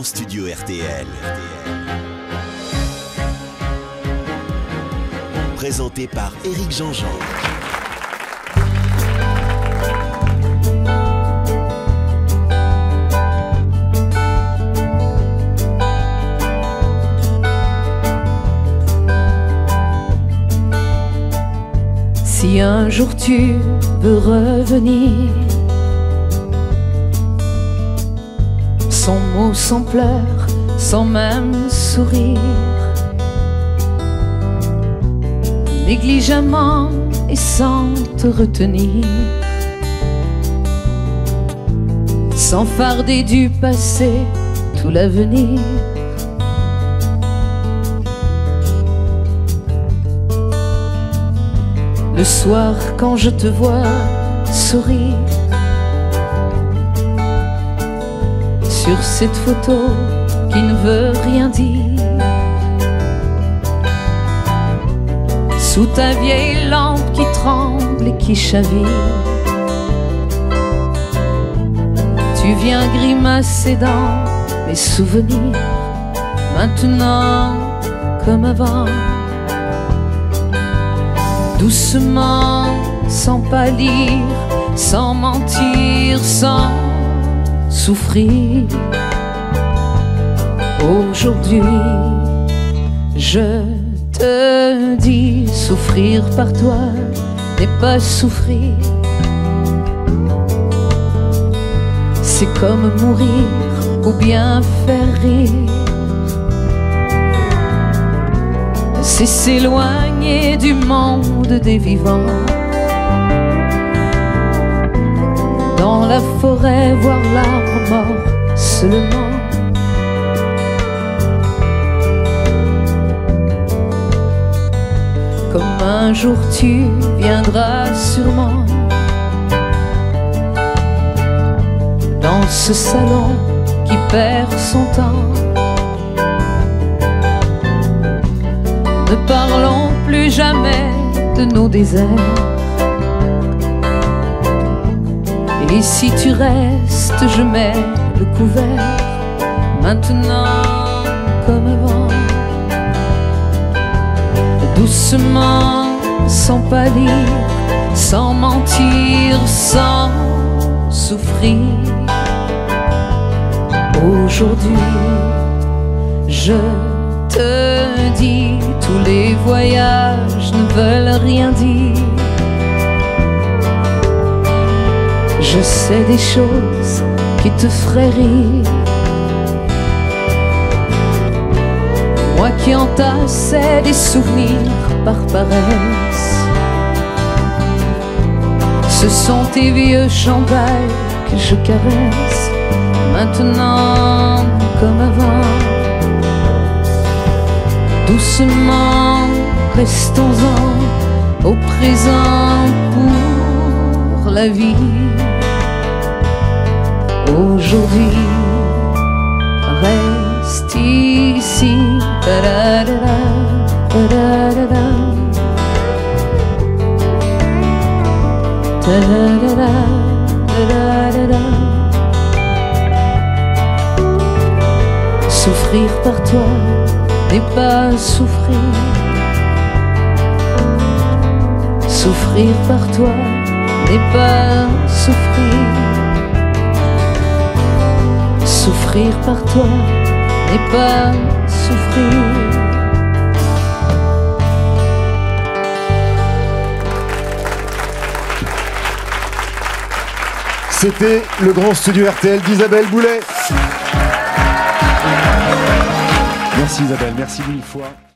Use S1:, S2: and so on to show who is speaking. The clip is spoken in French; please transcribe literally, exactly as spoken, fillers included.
S1: studio R T L. Présenté par Éric Jean-Jean.
S2: Si un jour tu veux revenir, sans mots, sans pleurs, sans même sourire, négligemment et sans te retenir, sans farder du passé tout l'avenir. Le soir quand je te vois sourire sur cette photo qui ne veut rien dire, sous ta vieille lampe qui tremble et qui chavire, tu viens grimacer dans mes souvenirs, maintenant comme avant, doucement, sans pâlir, sans mentir, sans souffrir. Aujourd'hui, je te dis, souffrir par toi n'est pas souffrir. C'est comme mourir ou bien faire rire. C'est s'éloigner du monde des vivants, dans la forêt voir l'arbre mort seulement. Comme un jour tu viendras sûrement dans ce salon qui perd son temps. Ne parlons plus jamais de nos déserts. Et si tu restes, je mets le couvert, maintenant comme avant. Doucement, sans pâlir, sans mentir, sans souffrir. Aujourd'hui, je te dis, tous les voyages ne veulent rien dire. Je sais des choses qui te feraient rire, moi qui entassais des souvenirs par paresse. Ce sont tes vieux chandails que je caresse, maintenant comme avant. Doucement, restons-en au présent pour la vie. Aujourd'hui, reste ici. Ta-da-da-da, ta-da-da-da. Ta-da-da-da, ta-da-da-da. Souffrir par toi n'est pas souffrir. Souffrir par toi n'est pas souffrir. Souffrir par toi n'est pas souffrir.
S3: C'était le grand studio R T L d'Isabelle Boulet. Merci Isabelle, merci mille fois.